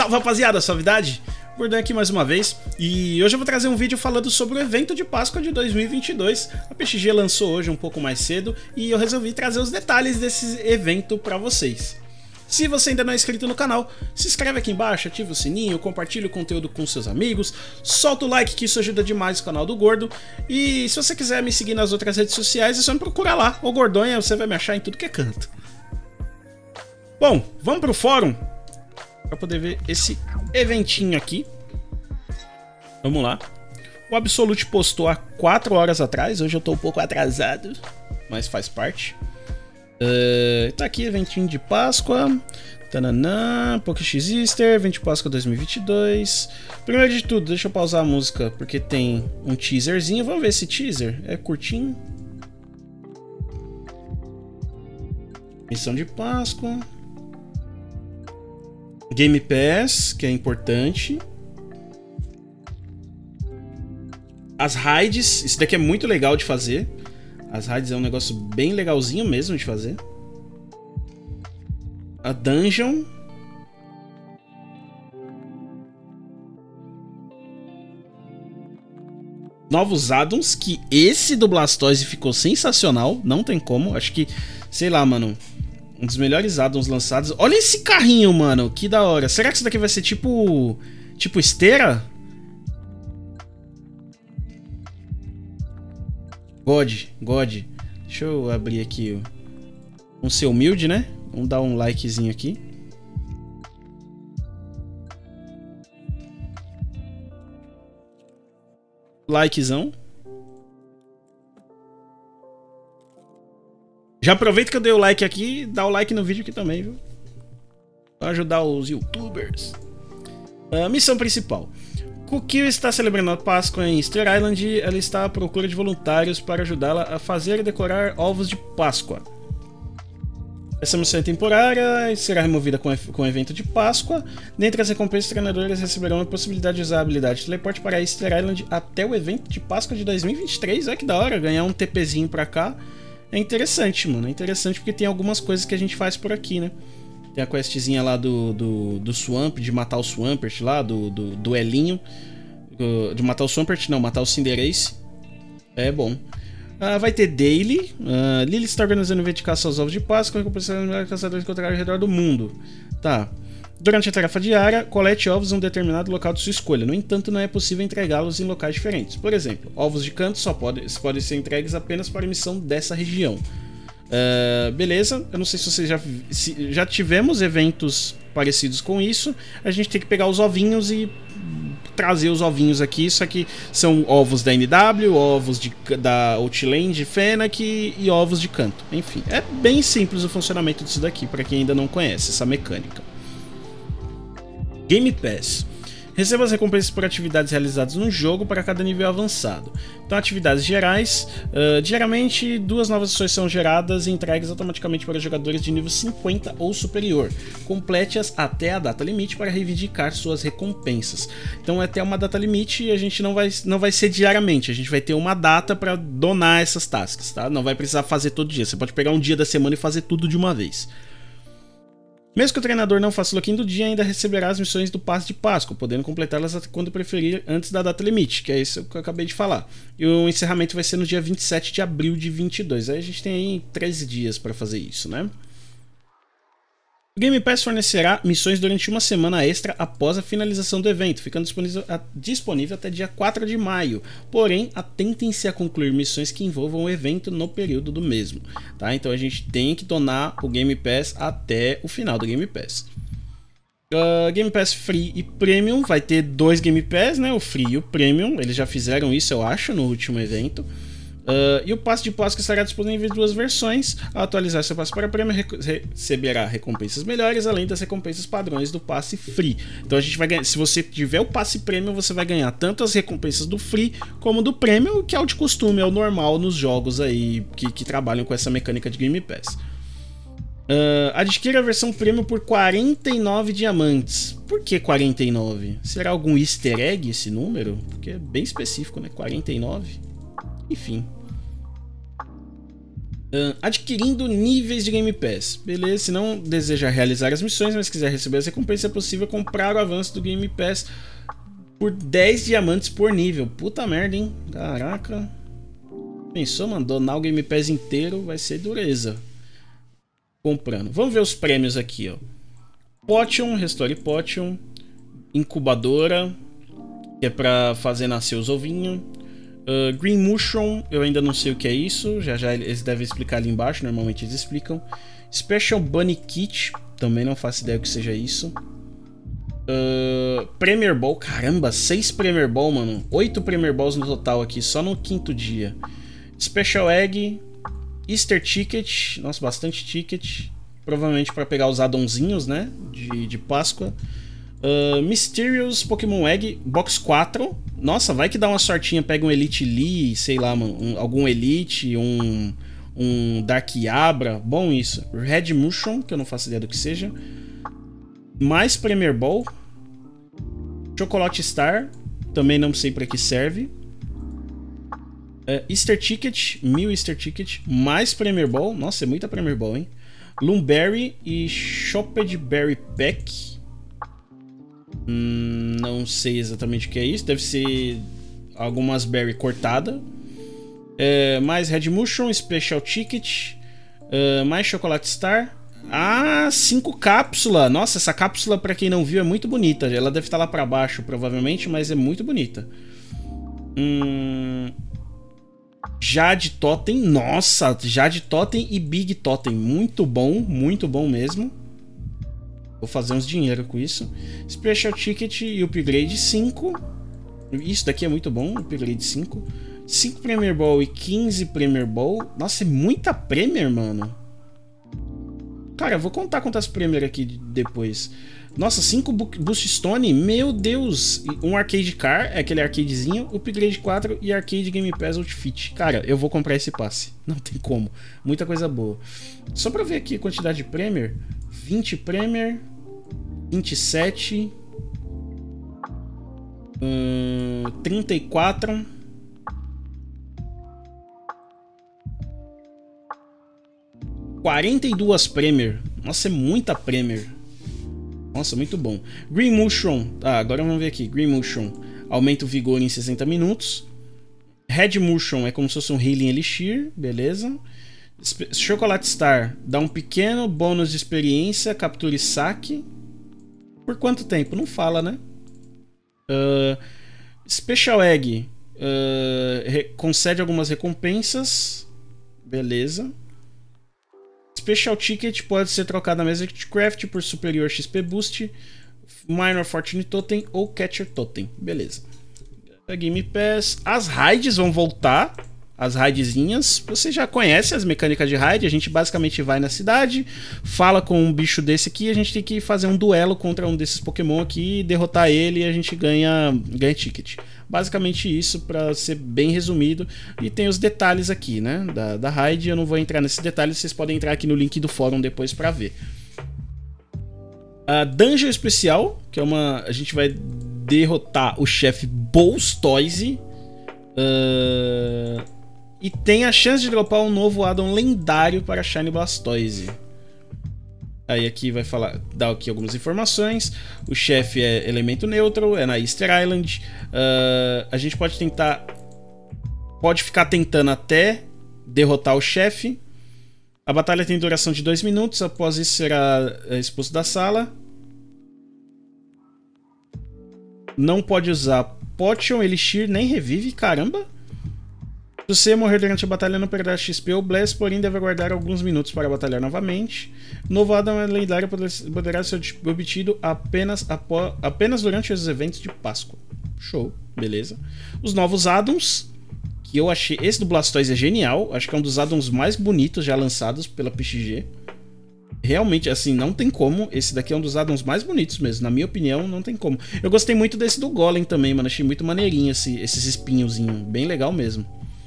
Salve, rapaziada, suavidade? Gordão aqui mais uma vez, e hoje eu vou trazer um vídeo falando sobre o evento de Páscoa de 2022. A PXG lançou hoje um pouco mais cedo e eu resolvi trazer os detalhes desse evento pra vocês. Se você ainda não é inscrito no canal, se inscreve aqui embaixo, ativa o sininho, compartilha o conteúdo com seus amigos, solta o like que isso ajuda demais o canal do Gordo. E se você quiser me seguir nas outras redes sociais, é só me procurar lá, o Gordonha, você vai me achar em tudo que é canto. Bom, vamos pro fórum para poder ver esse eventinho aqui. Vamos lá. O Absolute postou há 4 horas atrás, hoje eu tô um pouco atrasado, mas faz parte. Tá aqui, eventinho de Páscoa. Tananã, PokéX Easter, evento de Páscoa 2022. Primeiro de tudo, deixa eu pausar a música, porque tem um teaserzinho. Vamos ver esse teaser, é curtinho. Missão de Páscoa. Game Pass, que é importante. As raids, isso daqui é muito legal de fazer. As raids é um negócio bem legalzinho mesmo de fazer. A Dungeon. Novos addons, que esse do Blastoise ficou sensacional. Não tem como, acho que, sei lá, mano, um dos melhores addons lançados. Olha esse carrinho, mano, que da hora. Será que isso daqui vai ser tipo esteira? God. Deixa eu abrir aqui um ser humilde, né? Vamos dar um likezinho aqui. Likezão. Já aproveita que eu dei o like aqui, dá o like no vídeo aqui também, viu? Pra ajudar os youtubers. Missão principal. Kukio está celebrando a Páscoa em Easter Island. Ela está à procura de voluntários para ajudá-la a fazer e decorar ovos de Páscoa. Essa missão é temporária e será removida com o evento de Páscoa. Dentre as recompensas, os treinadores receberão a possibilidade de usar a habilidade de teleporte para Easter Island até o evento de Páscoa de 2023. Olha que da hora, ganhar um TPzinho pra cá. É interessante, mano. É interessante porque tem algumas coisas que a gente faz por aqui, né? Tem a questzinha lá do Swamp, de matar o Swampert lá, do duelinho. De matar o Swampert, não, matar o Cinderace. É bom. Vai ter Daily. Lily está organizando um evento de caça aos ovos de Páscoa, recompensando os melhores caçadores encontrados ao redor do mundo. Tá. Durante a tarefa diária, colete ovos em um determinado local de sua escolha. No entanto, não é possível entregá-los em locais diferentes. Por exemplo, ovos de canto só podem ser entregues apenas para a missão dessa região. Beleza, eu não sei se vocês já tivemos eventos parecidos com isso. A gente tem que pegar os ovinhos e trazer os ovinhos aqui. Isso aqui são ovos da NW, ovos da Outland, Fennec e ovos de canto. Enfim, é bem simples o funcionamento disso daqui para quem ainda não conhece essa mecânica. Game Pass. Receba as recompensas por atividades realizadas no jogo para cada nível avançado. Então, atividades gerais. Diariamente, 2 novas ações são geradas e entregues automaticamente para jogadores de nível 50 ou superior. Complete-as até a data limite para reivindicar suas recompensas. Então, até uma data limite, a gente não vai ser diariamente. A gente vai ter uma data para donar essas tasks, tá? Não vai precisar fazer todo dia. Você pode pegar um dia da semana e fazer tudo de uma vez. Mesmo que o treinador não faça o login do dia, ainda receberá as missões do passe de Páscoa, podendo completá-las quando preferir antes da data limite, que é isso que eu acabei de falar. E o encerramento vai ser no dia 27 de abril de 22. Aí a gente tem aí 13 dias para fazer isso, né? O Game Pass fornecerá missões durante uma semana extra após a finalização do evento, ficando disponível até dia 4 de maio. Porém, atentem-se a concluir missões que envolvam o evento no período do mesmo. Tá? Então a gente tem que donar o Game Pass até o final do Game Pass. Game Pass Free e Premium, vai ter 2 Game Pass, né? O Free e o Premium, eles já fizeram isso, eu acho, no último evento. E o passe de Páscoa estará disponível em 2 versões. Ao atualizar seu passe para prêmio, receberá recompensas melhores, além das recompensas padrões do passe free. Então a gente vai ganhar, se você tiver o passe premium, você vai ganhar tanto as recompensas do free como do premium, que é o de costume, é o normal nos jogos aí que trabalham com essa mecânica de Game Pass. Adquira a versão premium por 49 diamantes. Por que 49? Será algum easter egg esse número? Porque é bem específico, né? 49. Enfim. Adquirindo níveis de Game Pass. Beleza, se não deseja realizar as missões, mas quiser receber as recompensas, é possível comprar o avanço do Game Pass por 10 diamantes por nível. Puta merda, hein? Caraca. Pensou, mano? Donar o Game Pass inteiro vai ser dureza. Comprando. Vamos ver os prêmios aqui, ó. Potion, Restore Potion. Incubadora, que é pra fazer nascer os ovinhos. Green Mushroom, eu ainda não sei o que é isso. Já já eles devem explicar ali embaixo, normalmente eles explicam. Special Bunny Kit, também não faço ideia o que seja isso. Premier Ball, caramba, 6 Premier Ball, mano. 8 Premier Balls no total aqui, só no 5º dia. Special Egg, Easter Ticket, nossa, bastante ticket. Provavelmente para pegar os addonzinhos, né, de Páscoa. Mysterious Pokémon Egg, Box 4. Nossa, vai que dá uma sortinha, pega um Elite Lee, sei lá, mano, algum Elite, um Dark Abra. Bom isso. Red Mushroom, que eu não faço ideia do que seja. Mais Premier Ball. Chocolate Star, também não sei para que serve. Easter Ticket, 1000 Easter Ticket. Mais Premier Ball, nossa, é muita Premier Ball, hein. Loomberry e Chopped Berry Pack. Não sei exatamente o que é isso. Deve ser algumas berry cortada. Mais Red Mushroom, Special Ticket. Mais Chocolate Star. 5 cápsulas. Nossa, essa cápsula, pra quem não viu, é muito bonita. Ela deve estar lá pra baixo, provavelmente, mas é muito bonita. Jade Totem. Nossa, Jade Totem e Big Totem. Muito bom mesmo. Vou fazer uns dinheiro com isso. Special Ticket e Upgrade 5. Isso daqui é muito bom, Upgrade 5. 5 Premier Ball e 15 Premier Ball. Nossa, é muita Premier, mano. Cara, eu vou contar quantas Premier aqui depois. Nossa, 5 Boost Stone. Meu Deus. Um Arcade Car, é aquele arcadezinho. Upgrade 4 e Arcade Game Pass Outfit. Cara, eu vou comprar esse passe. Não tem como. Muita coisa boa. Só pra ver aqui a quantidade de Premier. 20 Premier. 27, 34, 42 Premier. Nossa, é muita Premier. Nossa, muito bom. Green Mushroom. Agora vamos ver aqui. Green Mushroom aumenta o vigor em 60 minutos. Red Mushroom é como se fosse um Healing Elixir. Beleza. Chocolate Star dá um pequeno bônus de experiência. Capture saque. Por quanto tempo? Não fala, né? Special Egg concede algumas recompensas. Beleza. Special Ticket pode ser trocado na mesa de craft por superior XP Boost, Minor Fortune Totem ou Catcher Totem. Beleza. Game Pass. As raids vão voltar. As raidzinhas, você já conhece as mecânicas de raid. A gente basicamente vai na cidade, fala com um bicho desse aqui, a gente tem que fazer um duelo contra um desses Pokémon aqui, derrotar ele e a gente ganha ticket. Basicamente isso, para ser bem resumido. E tem os detalhes aqui, né, da raid. Eu não vou entrar nesses detalhes, vocês podem entrar aqui no link do fórum depois para ver. A Dungeon Especial, que é a gente vai derrotar o chefe Blastoise. E tem a chance de dropar um novo addon lendário para Shiny Blastoise. Aí aqui vai dar aqui algumas informações. O chefe é elemento neutro, é na Easter Island. A gente pode ficar tentando até derrotar o chefe. A batalha tem duração de 2 minutos. Após isso será expulso da sala. Não pode usar Potion, Elixir, nem Revive, caramba. Se você morrer durante a batalha, não perderá XP ou Bless, porém deve aguardar alguns minutos para batalhar novamente. Novo addon lendário poderá ser obtido apenas durante os eventos de Páscoa. Show, beleza. Os novos addons, que eu achei... Esse do Blastoise é genial, acho que é um dos addons mais bonitos já lançados pela PXG. Realmente, assim, não tem como. Esse daqui é um dos addons mais bonitos mesmo. Na minha opinião, não tem como. Eu gostei muito desse do Golem também, mano. Achei muito maneirinho esses espinhozinhos. Bem legal mesmo.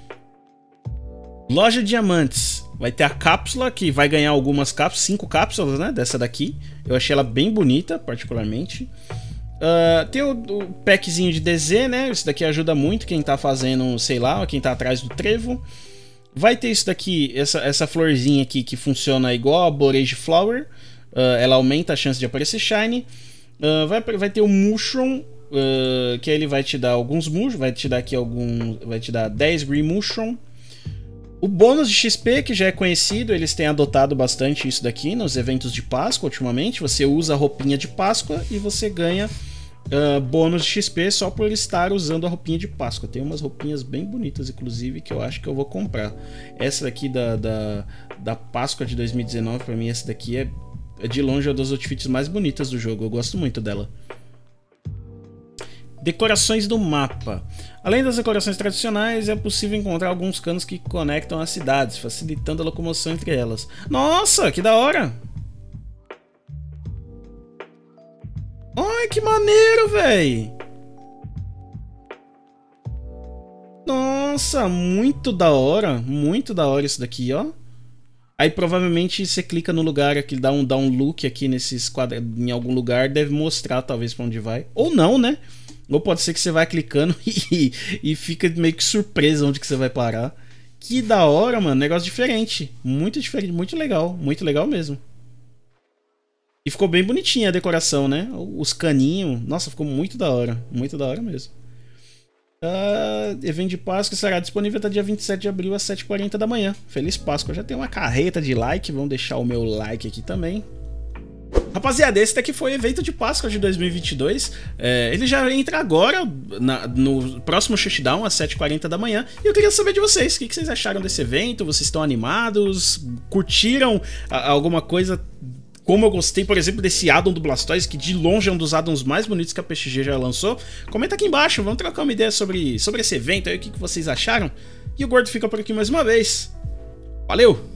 Loja de Diamantes. Vai ter a cápsula, que vai ganhar algumas cápsulas. 5 cápsulas, né? Dessa daqui. Eu achei ela bem bonita, particularmente. Tem o packzinho de DZ, né? Isso daqui ajuda muito quem tá fazendo, sei lá, quem tá atrás do trevo. Vai ter isso daqui, essa florzinha aqui que funciona igual a Borage Flower. Ela aumenta a chance de aparecer Shiny. Vai ter o Mushroom, que ele vai te dar alguns Mushroom. Vai te dar aqui vai te dar 10 Green Mushroom. O bônus de XP, que já é conhecido, eles têm adotado bastante isso daqui nos eventos de Páscoa ultimamente. Você usa a roupinha de Páscoa e você ganha bônus de XP só por estar usando a roupinha de Páscoa. Tem umas roupinhas bem bonitas, inclusive, que eu acho que eu vou comprar. Essa daqui da Páscoa de 2019, pra mim, essa daqui é de longe uma das outfits mais bonitas do jogo. Eu gosto muito dela. Decorações do mapa. Além das decorações tradicionais, é possível encontrar alguns canos que conectam as cidades, facilitando a locomoção entre elas. Nossa, que da hora! Ai, que maneiro, véi! Nossa, muito da hora isso daqui, ó. Aí provavelmente você clica no lugar aqui, dá um look aqui nesses quadros, em algum lugar, deve mostrar talvez pra onde vai. Ou não, né? Ou pode ser que você vai clicando e fica meio que surpresa onde que você vai parar. Que da hora, mano, negócio diferente. Muito diferente, muito legal mesmo. E ficou bem bonitinha a decoração, né? Os caninhos. Nossa, ficou muito da hora mesmo. Evento de Páscoa será disponível até dia 27 de abril às 7h40 da manhã. Feliz Páscoa. Já tem uma carreta de like. Vamos deixar o meu like aqui também. Rapaziada, esse daqui foi o evento de Páscoa de 2022. Ele já entra agora, no próximo shutdown, às 7h40 da manhã. E eu queria saber de vocês, o que vocês acharam desse evento? Vocês estão animados? Curtiram alguma coisa? Como eu gostei, por exemplo, desse addon do Blastoise, que de longe é um dos addons mais bonitos que a PXG já lançou. Comenta aqui embaixo, vamos trocar uma ideia sobre esse evento aí, o que vocês acharam. E o Gordo fica por aqui mais uma vez. Valeu!